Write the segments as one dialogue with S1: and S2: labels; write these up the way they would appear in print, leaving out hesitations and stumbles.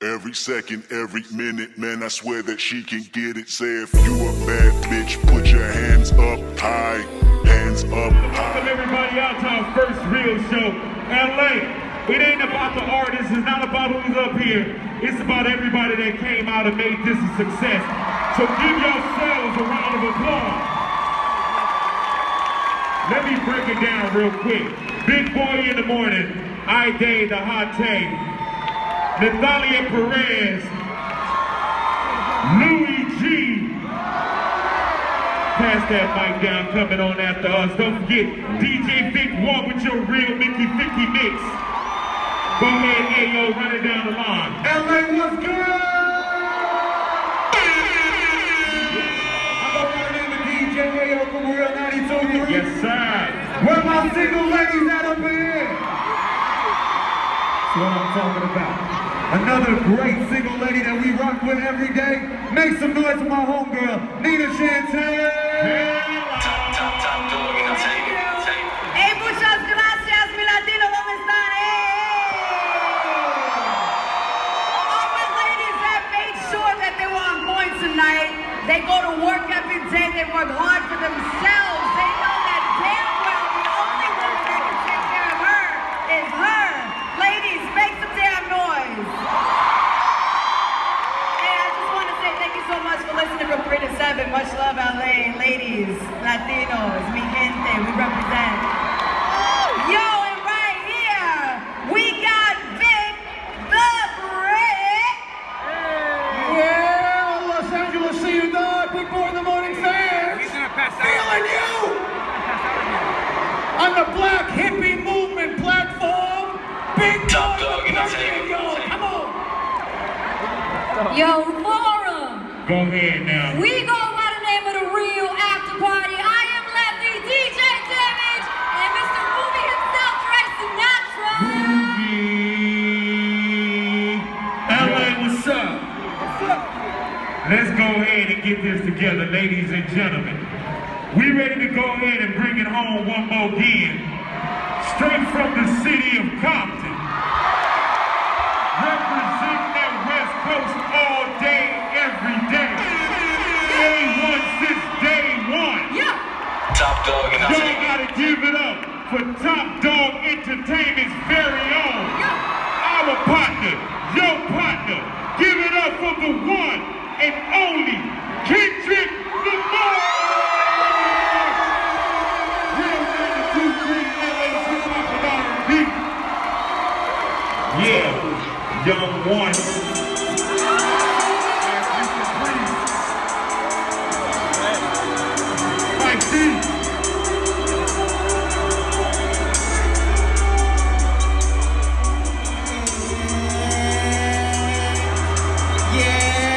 S1: Every second, every minute, man, I swear that she can get it. Say if you a bad bitch, put your hands up high, hands up high.
S2: Welcome everybody out to our first real show, LA. It ain't about the artists, it's not about who's up here. It's about everybody that came out and made this a success. So give yourselves a round of applause. Let me break it down real quick. Big Boy in the morning, I-Day the Hot Take, Natalia Perez, Louis G. Pass that mic down, coming on after us. Don't forget, DJ Vic War with your real Mickey 50 mix. Go ahead, Ayo, run it down the line. LA, what's good? I'm going to name of DJ Ayo from Real 92.3. Yes, sir. Where my single ladies at up here? That's what I'm talking about. Another great single lady that we rock with every day. Make some noise for my homegirl, Nina Chantel.
S3: Top dog, and I'll take it.
S4: Hey, muchas gracias, mi latino, ¿cómo están? All my ladies that made sure that they were on point tonight. They go to work every day, they work hard for themselves. They know that damn well the only woman that can take care of her is her. Ladies, make some damn noise. Hey, I just want to say thank you so much for listening from 3 to 7. Much love, LA. Ladies, Latinos, mi gente, we represent. Yo, and right here, we got Vic the Brick.
S2: Yeah, Los Angeles, see you dog. Big Boy in the morning fans. Feeling you. On the Black Hippie Movement platform. Big
S3: Top
S2: Boy,
S3: dog, and I'll take it.
S2: yo, come on.
S4: Yo, Forum.
S2: Go ahead now.
S4: We go by the name of the real after party. I am Lefty, DJ Damage, and Mr. Movie himself, Trey Sinatra.
S2: LA, what's up? Let's go ahead and get this together, ladies and gentlemen. We ready to go ahead and bring it home one more again. Straight from the city of Compton. Representing that West Coast all day, every day. A1 since day one.
S4: Yeah.
S3: Top dog, and I'll
S2: Y'all
S3: take it.
S2: gotta give it up for Top Dog Entertainment's very own. Our partner, your partner. Give it up for the one and only Kendrick Lamar. Real 92.3 LA hip-hop and R&B. Yeah, young one.
S5: Yeah.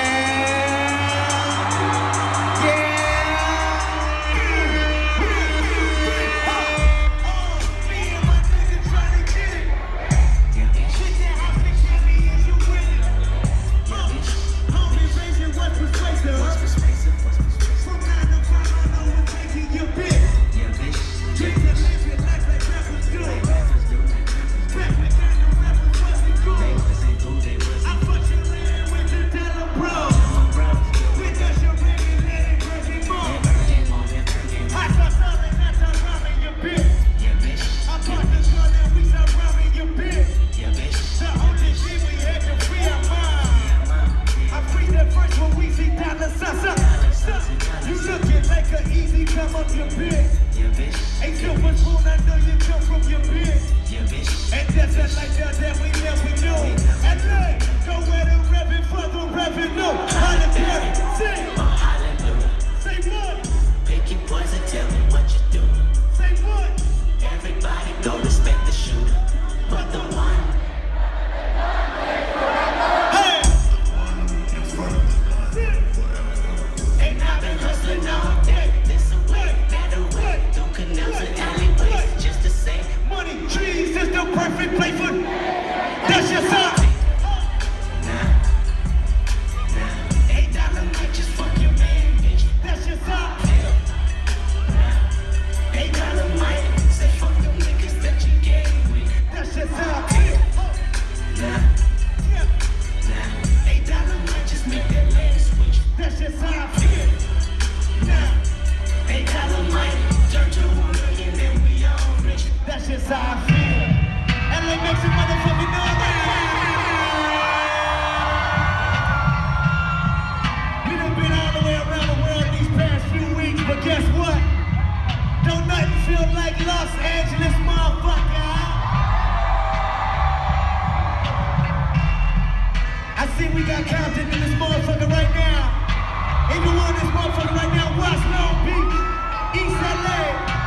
S5: see we got Compton in this motherfucker right now. Everyone in this motherfucker right now, West Long Beach, East LA.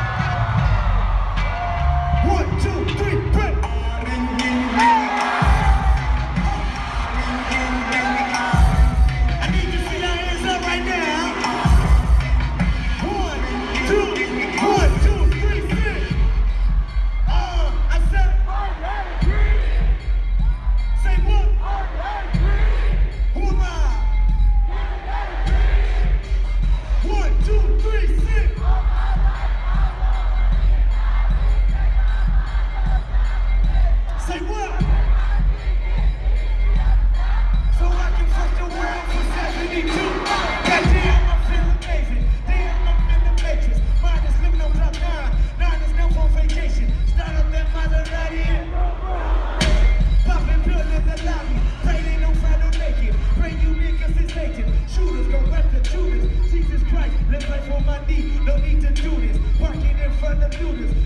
S5: 1, 2, 3, break. I need you to see your hands up right now. 1, 2, 3, 6. I said, say what? Who am I? 1, 2, 3, 6. Say what? So I can fuck the world for 72. Goddamn, I feel amazing. Damn, I'm in the matrix. Mine is living on cloud 9. 9 is now on vacation. Start up that Maserati. Popping pill in the lobby. Pray they don't find no naked. Pray you niggas is Satan. Shooters gon' rep the Judas. Jesus Christ, live life on my knee. No need to do this. Parking in front of Judas.